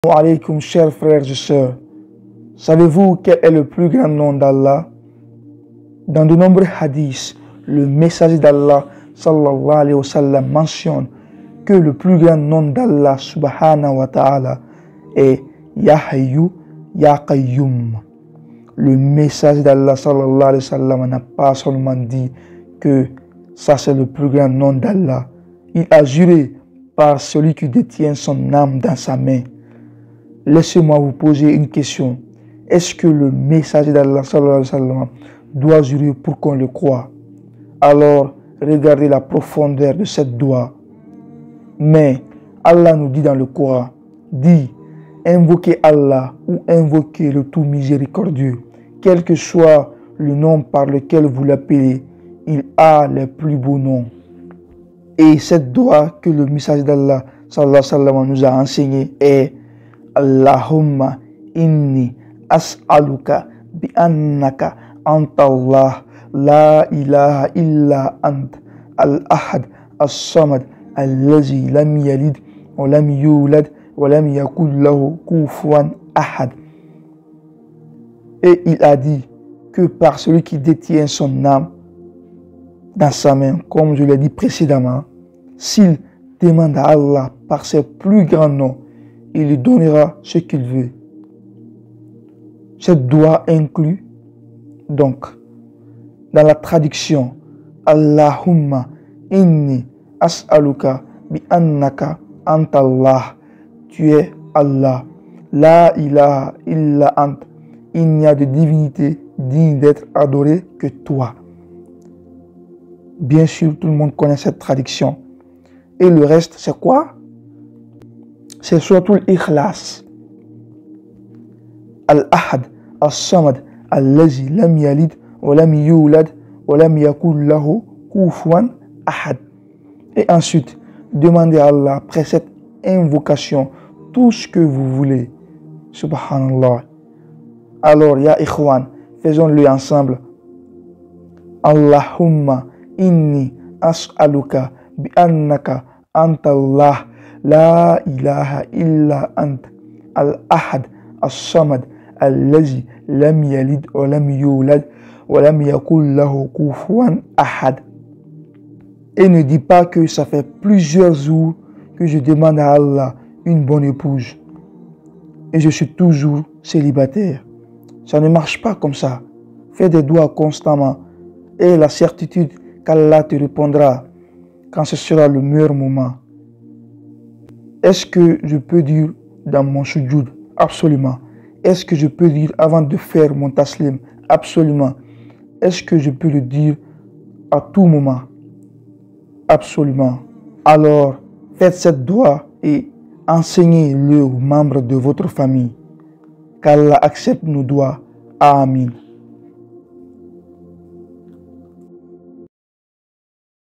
Assalamu alaikum, chers frères et sœurs. Savez-vous quel est le plus grand nom d'Allah? Dans de nombreux hadiths, le messager d'Allah sallallahu alayhi wa sallam mentionne que le plus grand nom d'Allah subhanahu wa ta'ala est Ya Hayyu Ya Qayyum. Le messager d'Allah sallallahu alayhi wa sallam n'a pas seulement dit que ça c'est le plus grand nom d'Allah. Il a juré par celui qui détient son âme dans sa main. Laissez-moi vous poser une question. Est-ce que le messager d'Allah sallallahu alayhi wa sallam doit jurer pour qu'on le croie? Alors, regardez la profondeur de cette doigt. Mais Allah nous dit dans le Coran, dit, invoquez Allah ou invoquez le tout miséricordieux. Quel que soit le nom par lequel vous l'appelez, il a les plus beaux noms. Et cette doigt que le messager d'Allah sallallahu alayhi wa sallam nous a enseigné est Allahumma inni as'aluka bi annaka anta Allah la ilaha illa ant al-ahad as-samad allazi lam yalid wa lam yulad wa lam yakul lahu kufuwan ahad. Et il a dit que par celui qui détient son âme dans sa main, comme je l'ai dit précédemment, s'il demande à Allah par ses plus grands noms, il lui donnera ce qu'il veut. Cette doigt inclut donc dans la traduction Allahumma inni as'aluka bi annaka anta Allah, tu es Allah, la ilaha illa ant, il n'y a de divinité digne d'être adorée que toi. Bien sûr, tout le monde connaît cette traduction. Et le reste, c'est quoi? C'est surtout l'ikhlas. Al-ahad, as-samad, allazi lam yalid, wa lam yulad, wa lam yakul lahu kufuwan ahad. Et ensuite, demandez à Allah, après cette invocation, tout ce que vous voulez. Subhanallah. Alors, ya ikhwan, faisons-le ensemble. Allahumma inni as'aluka bi annaka anta Allah la ilaha illa ant al-ahad as-samad allazi lam yalid wa lam yulad wa lam yakul lahu kufuwan ahad. Et ne dis pas que ça fait plusieurs jours que je demande à Allah une bonne épouse et je suis toujours célibataire. Ça ne marche pas comme ça. Fais des doigts constamment et la certitude qu'Allah te répondra quand ce sera le meilleur moment. Est-ce que je peux dire dans mon sujoud? Absolument. Est-ce que je peux dire avant de faire mon taslim? Absolument. Est-ce que je peux le dire à tout moment? Absolument. Alors, faites cette doigt et enseignez-le aux membres de votre famille. Qu'Allah accepte nos doigts. Amin.